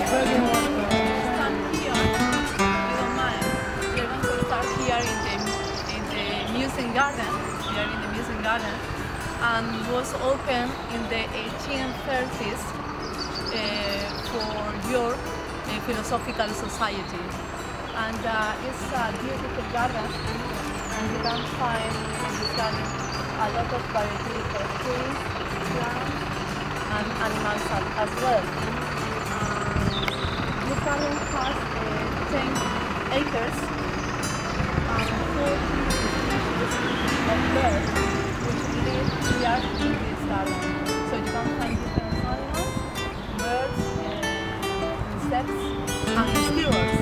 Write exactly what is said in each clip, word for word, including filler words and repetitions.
stand here, if you don't mind. We're going to start here in the in the museum garden. We are in the museum garden, and was opened in the eighteen thirties uh, for York uh, Philosophical Society. And uh, it's a beautiful garden, and you can find in this garden a lot of variety of trees, plants, and animals as well. The garden has uh, ten acres and forty species of birds which live here in this garden. So you can find different animals, birds, uh, insects, and squirrels.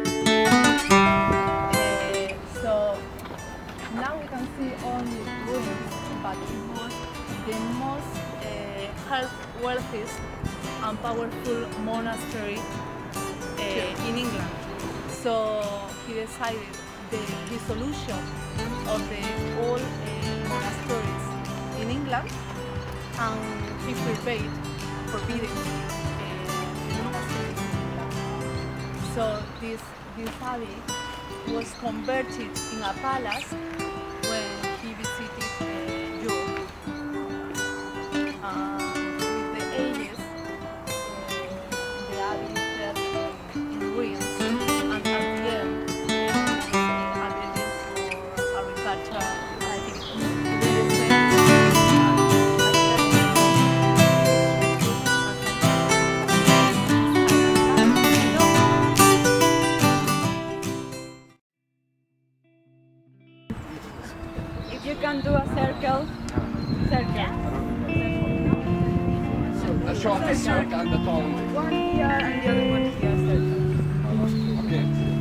Uh, so now we can see only ruins, but it was the most uh, health wealthiest and powerful monastery uh, in England. So he decided the dissolution of the old uh, monasteries in England, and he forbade, forbidden uh, the monasteries in England. So this, this abbey was converted in a palace when he visited uh, York. Uh, with the ages, uh, the abbey fell in ruins, and at the end, it was uh, a building for agriculture, I think, real estate. If you can do a circle, circle. The shortest circle and the tall one. One here and the other one here, circle. Okay,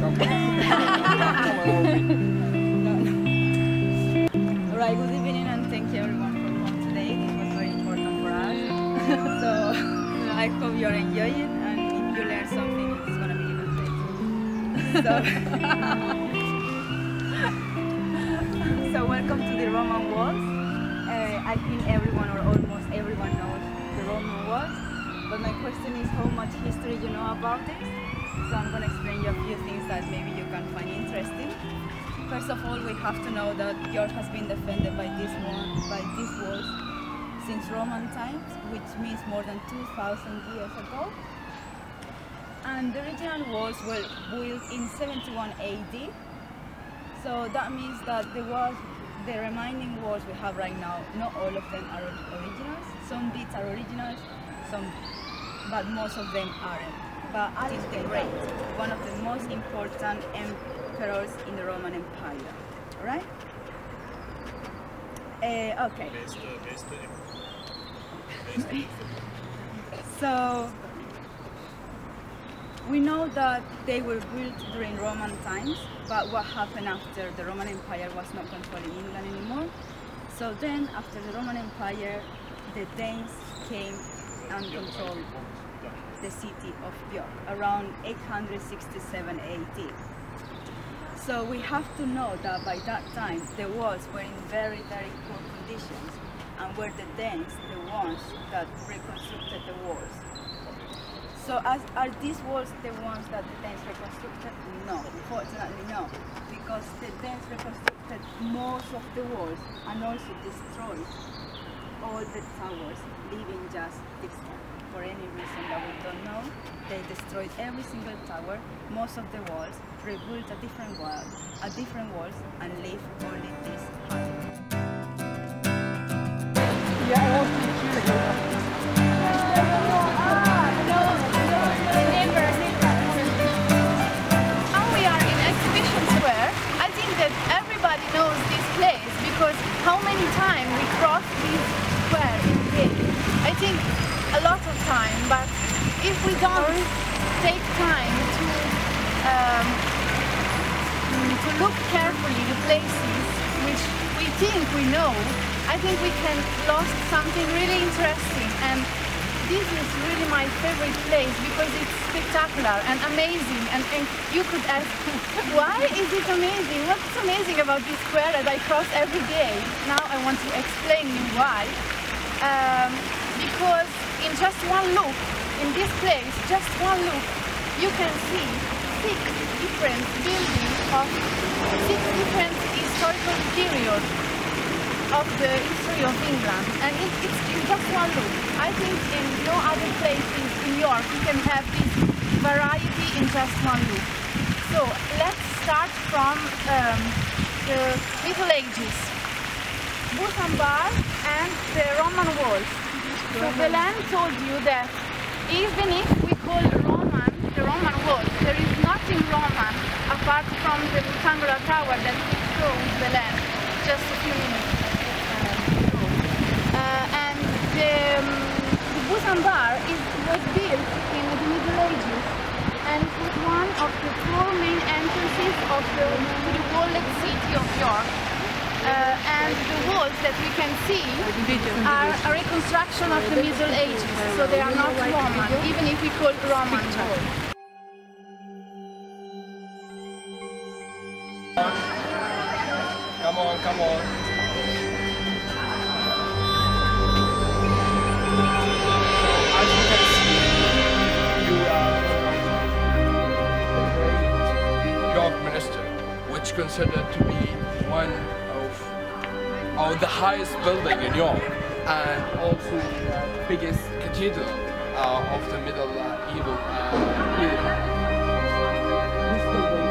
come on. Alright, good evening and thank you everyone for coming today. It was very important for us. So I hope you're enjoying it, and if you learn something, it's gonna be even better. So, so welcome to the Roman walls. Uh, I think everyone or almost everyone knows the Roman walls, but my question is how much history you know about this. So I'm going to explain you a few things that maybe you can find interesting. First of all, we have to know that York has been defended by this one, by these walls since Roman times, which means more than two thousand years ago. And the original walls were built in seventy-one A D. So that means that the walls, the remaining walls we have right now, not all of them are originals. Some bits are originals, some, but most of them aren't. But Alex the Great, one of the most important emperors in the Roman Empire, alright? Uh, okay. So, we know that they were built during Roman times, but what happened after the Roman Empire was not controlling England anymore. So then, after the Roman Empire, the Danes came and controlled the city of York around eight hundred sixty-seven A D. So we have to know that by that time the walls were in very, very poor conditions, and were the Danes the ones that reconstructed the walls. So as, are these walls the ones that the Danes reconstructed? No, unfortunately no, because the Danes reconstructed most of the walls and also destroyed all the towers, leaving just this one. For any reason that we don't know, they destroyed every single tower, most of the walls, rebuilt a different wall, a different walls, and leave only this height. And we are in Exhibition Square. I think that everybody knows this place because how many times we cross this square in a day? I think a lot of time, but if we don't take time to um, to look carefully the places which we think we know, I think we can lose something really interesting. And this is really my favorite place because it's spectacular and amazing. And, and you could ask, why is it amazing? What's amazing about this square that I cross every day? Now I want to explain you why. Um, because in just one look in this place, just one look, you can see six different buildings of six different historical periods of the history of England, and it, it's in just one look. I think in no other place in New York you can have this variety in just one look. So let's start from um, the Middle Ages, Bar and the Roman walls. So Belen told you that even if we call Roman the Roman walls, there is nothing Roman apart from the rectangular tower that we saw with Belen just a few minutes ago. Uh, and the, um, the Busan Bar is, was built in the Middle Ages, and it was one of the four main entrances of the, the walled city of York. Uh, and the walls that we can see are a reconstruction of the Middle Ages, so they are not Roman, even if we call Roman walls. Come on, come on. As you can see, you are the great York Minster, which considered to be one of the highest building in York, and also the biggest cathedral uh, of the Middle uh, Evil uh, period. This building,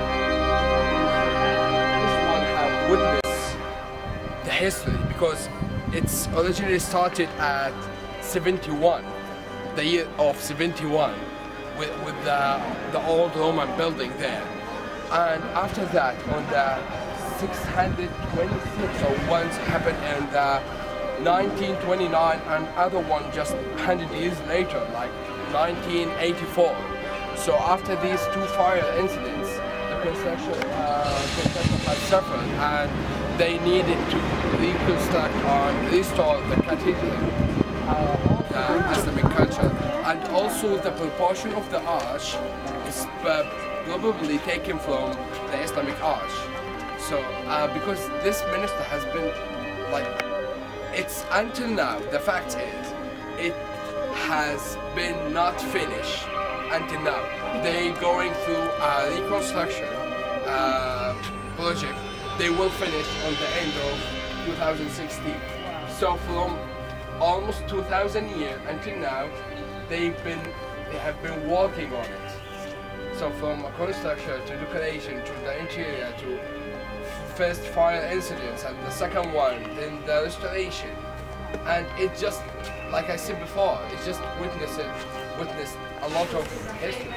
this one have witnessed the history, because it's originally started at seventy-one, the year of seventy-one, with, with the, the old Roman building there. And after that, on the six hundred twenty-six, so once happened in the nineteen twenty-nine, and other one just one hundred years later, like nineteen eighty-four. So after these two fire incidents, the construction, uh, construction has suffered, and they needed to reconstruct or restore the cathedral uh, of the Islamic culture. And also the proportion of the arch is uh, probably taken from the Islamic arch. So, uh, because this minister has been, like, it's until now, the fact is, it has been not finished until now. They going through a reconstruction uh, project. They will finish on the end of two thousand sixteen. So from almost two thousand years until now, they've been, they have been working on it. So from construction to decoration to the interior to first fire incidents, and the second one, then the restoration, and it just, like I said before, it just witnessed witnessed a lot of history.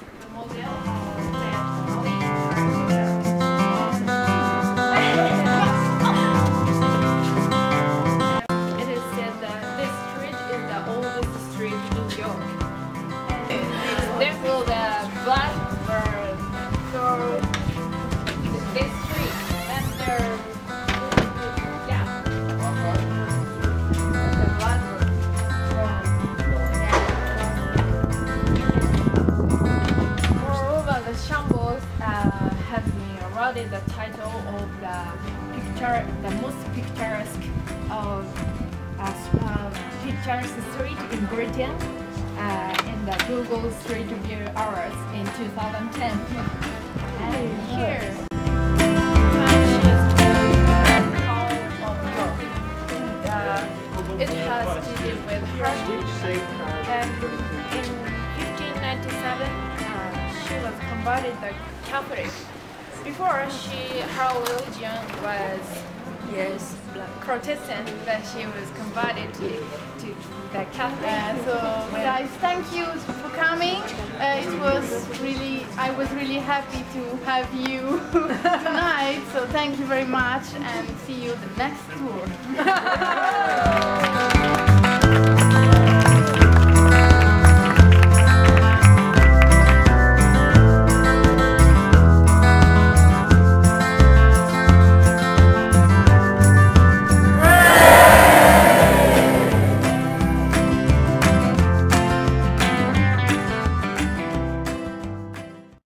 It is said that this street is the oldest street in York. It's therefore the Blackbird. So this street. Yeah. The Blackbird. Moreover, the shambles uh, have been awarded the title of the picture, the most picturesque of uh, uh, picturesque street in Britain uh, in the Google Street View Awards in two thousand ten. And here. It has to do with heritage, and in fifteen ninety-seven uh, she was converted to Catholic. Before, she her religion was yes Protestant, but she was converted to, to the Catholic. Uh, so guys, thank you for coming. Uh, it was really, I was really happy to have you tonight. So thank you very much, and see you the next tour.